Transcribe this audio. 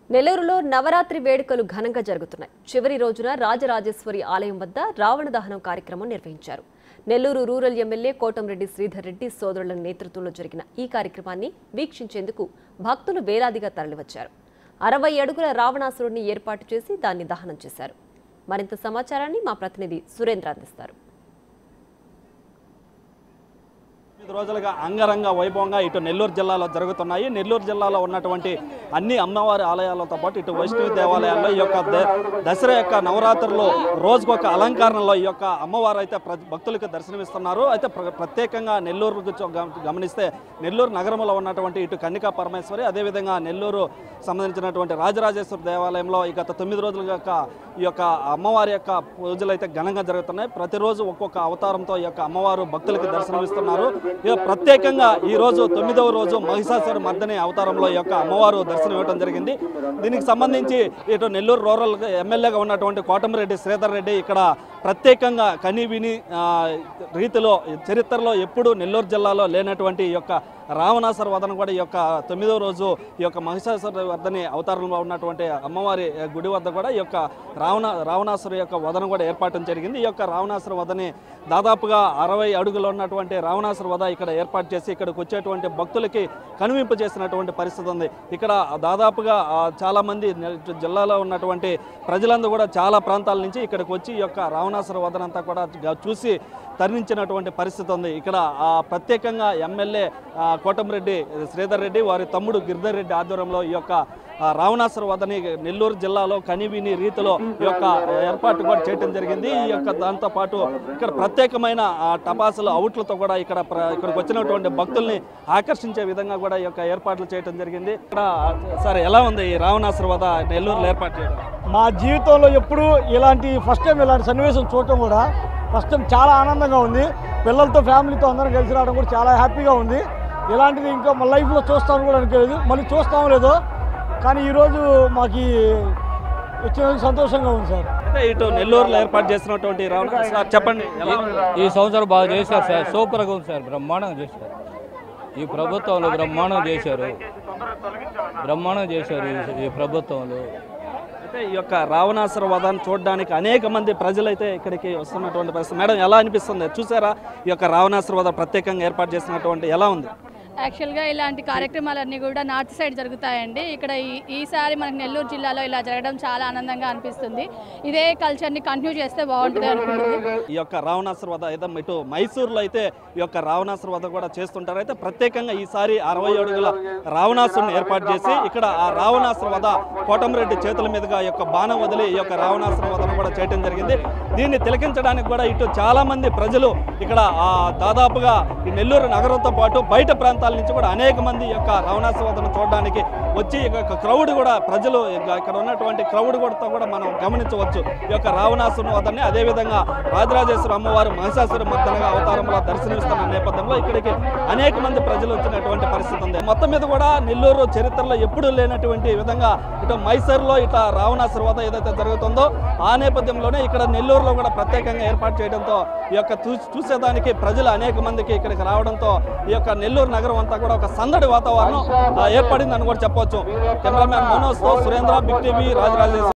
నెల్లూరులో నవరాత్రి వేడుకలు ఘనంగా జరుగుతున్నాయి. చివరి రోజున రాజరాజేశ్వరి ఆలయం వద్ద రావణ దహనం కార్యక్రమం నిర్వహించారు. నెల్లూరు రూరల్ ఎమ్మెల్యే కోటంరెడ్డి శ్రీధర్ రెడ్డి సోదరుల నేతృత్వంలో జరిగిన ఈ కార్యక్రమాన్ని వీక్షించేందుకు భక్తులు వేలాదిగా తరలివచ్చారు. 60 అడుగుల రావణాసురుడిని ఏర్పాటు చేసి దాన్ని దహనం చేశారు. మరింత సమాచారాన్ని మా ప్రతినిధి సురేంద్ర అందిస్తారు. రోజులుగా అంగరంగ వైభవంగా ఇటు నెల్లూరు జిల్లాలో జరుగుతున్నాయి. నెల్లూరు జిల్లాలో ఉన్నటువంటి అన్ని అమ్మవారి ఆలయాలతో పాటు ఇటు వైష్ణవి దేవాలయాల్లో ఈ యొక్క దసరా యొక్క నవరాత్రుల్లో రోజుకొక అలంకరణలో ఈ యొక్క అమ్మవారు అయితే భక్తులకు దర్శనమిస్తున్నారు. అయితే ప్రత్యేకంగా నెల్లూరు గమనిస్తే నెల్లూరు నగరంలో ఉన్నటువంటి ఇటు కన్నికా పరమేశ్వరి, అదేవిధంగా నెల్లూరు సంబంధించినటువంటి రాజరాజేశ్వరి దేవాలయంలో గత 9 రోజులుగా ఈ యొక్క అమ్మవారి యొక్క పూజలు అయితే ఘనంగా జరుగుతున్నాయి. ప్రతిరోజు ఒక్కొక్క అవతారంతో ఈ యొక్క అమ్మవారు భక్తులకు దర్శనమిస్తున్నారు. ప్రత్యేకంగా ఈ రోజు 9వ రోజు మహిషాసుర మర్దిని అవతారంలో ఈ యొక్క అమ్మవారు దర్శనం ఇవ్వడం జరిగింది. దీనికి సంబంధించి ఇటు నెల్లూరు రూరల్ ఎమ్మెల్యేగా ఉన్నటువంటి కోటంరెడ్డి శ్రీధర్ రెడ్డి ఇక్కడ ప్రత్యేకంగా కనీవిని రీతిలో చరిత్రలో ఎప్పుడూ నెల్లూరు జిల్లాలో లేనటువంటి ఈ యొక్క రావణాసుర వదన కూడా ఈ యొక్క 9వ రోజు ఈ యొక్క మహిషాసుర వద్దని అవతారంలో ఉన్నటువంటి అమ్మవారి గుడి వద్ద కూడా ఈ యొక్క రావణాసుర యొక్క వదన కూడా ఏర్పాటు జరిగింది. ఈ యొక్క రావణాసుర వదని దాదాపుగా 60 అడుగులు ఉన్నటువంటి రావణాసుర వద ఇక్కడ ఏర్పాటు చేసి ఇక్కడికి వచ్చేటువంటి భక్తులకి కనువింపు చేసినటువంటి పరిస్థితి ఉంది. ఇక్కడ దాదాపుగా చాలామంది జిల్లాలో ఉన్నటువంటి ప్రజలందరూ కూడా చాలా ప్రాంతాల నుంచి ఇక్కడికి వచ్చి ఈ యొక్క రావణాసుర వదనంతా కూడా చూసి తరలించినటువంటి పరిస్థితి ఉంది. ఇక్కడ ప్రత్యేకంగా ఎమ్మెల్యే కోటంరెడ్డి శ్రీధర్ రెడ్డి వారి తమ్ముడు గిరిధర్ రెడ్డి ఆధ్వర్యంలో ఈ యొక్క రావణాసుర వదని నెల్లూరు జిల్లాలో కనివిని రీతిలో ఈ యొక్క ఏర్పాటు కూడా చేయడం జరిగింది. ఈ యొక్క దాంతో పాటు ఇక్కడ ప్రత్యేకమైన టపాసులు అవుట్లతో కూడా ఇక్కడికి వచ్చినటువంటి భక్తుల్ని ఆకర్షించే విధంగా కూడా ఈ యొక్క ఏర్పాట్లు చేయడం జరిగింది. ఇక్కడ సార్ ఎలా ఉంది ఈ రావణాసుర వద నెల్లూరులో ఏర్పాటు చేయడం? మా జీవితంలో ఎప్పుడు ఫస్ట్ టైం ఇలాంటి సన్నివేశం చూడటం కూడా ఫస్ట్ టైం చాలా ఆనందంగా ఉంది. పిల్లలతో ఫ్యామిలీతో అందరం కలిసి రావడం కూడా చాలా హ్యాపీగా ఉంది. ఇలాంటిది ఇంకా మా లైఫ్లో చూస్తాను కూడా అనుకోలేదు, మళ్ళీ చూస్తామో లేదో, కానీ ఈరోజు మాకు వచ్చినందుకు సంతోషంగా ఉంది సార్. అయితే ఇటు నెల్లూరులో ఏర్పాటు చేసినటువంటి సార్ చెప్పండి, ఈ సంవత్సరం బాగా చేశారు సార్, సూపర్గా ఉంది సార్, బ్రహ్మాండంగా చేశారు. ఈ ప్రభుత్వంలో బ్రహ్మాండం చేశారు ఈ ప్రభుత్వంలో. అయితే ఈ యొక్క రావణాసుర వధాన్ని చూడడానికి అనేక మంది ప్రజలైతే ఇక్కడికి వస్తున్నటువంటి పరిస్థితి. మేడం ఎలా అనిపిస్తుంది? చూసారా ఈ యొక్క రావణాసుర వధ ప్రత్యేకంగా ఏర్పాటు చేసినటువంటి ఎలా ఉంది? యాక్చువల్గా ఇలాంటి కార్యక్రమాలన్నీ కూడా నార్త్ సైడ్ జరుగుతాయండి. ఇక్కడ ఈసారి మనకు నెల్లూరు జిల్లాలో ఇలా జరగడం చాలా ఆనందంగా అనిపిస్తుంది. ఇదే కల్చర్ని కంటిన్యూ చేస్తే బాగుంటుంది అనుకుంటుంది. ఈ యొక్క రావణాసుర వధ అయితే ఇటు మైసూరులో అయితే ఈ యొక్క రావణాసుర వధ కూడా చేస్తుంటారు. అయితే ప్రత్యేకంగా ఈసారి 60 అడుగుల రావణాసురుని ఏర్పాటు చేసి ఇక్కడ ఆ రావణాసుర వధ కోటంరెడ్డి చేతుల మీదుగా ఈ యొక్క బాణం వదిలి ఈ యొక్క రావణాసుర వధను కూడా చేయడం జరిగింది. దీన్ని తిలకించడానికి కూడా ఇటు చాలా మంది ప్రజలు ఇక్కడ దాదాపుగా ఈ నెల్లూరు నగరంతో పాటు బయట ప్రాంతాల నుంచి కూడా అనేక మంది ఈ యొక్క రావణాసుర వధను చూడడానికి వచ్చి క్రౌడ్ కూడా ప్రజలు ఇక్కడ ఉన్నటువంటి క్రౌడ్ కూడా మనం గమనించవచ్చు. ఈ యొక్క రావణాసుర వధని అదేవిధంగా రాజరాజేశ్వరి అమ్మవారు మహిషాసుర మర్దనగా అవతారంలో దర్శనమిస్తున్న నేపథ్యంలో ఇక్కడికి అనేక మంది ప్రజలు వచ్చినటువంటి పరిస్థితి ఉంది. మొత్తం మీద కూడా నెల్లూరు చరిత్రలో ఎప్పుడూ లేనటువంటి విధంగా ఇటు మైసూరులో ఇట్లా రావణాసుర వధ ఏదైతే జరుగుతుందో ఆ నేపథ్యంలోనే ఇక్కడ నెల్లూరులో కూడా ప్రత్యేకంగా ఏర్పాటు చేయడంతో ఈ యొక్క చూసేదానికి ప్రజలు అనేక మందికి ఇక్కడికి రావడంతో ఈ యొక్క నెల్లూరు నగరం అంతా కూడా ఒక సందడి వాతావరణం ఏర్పడిందని కూడా చెప్పవచ్చు. కెమెరామ్యాన్ మనోజ్తో సురేంద్ర, బిగ్ టీవీ, రాజరాజేశ్వరి.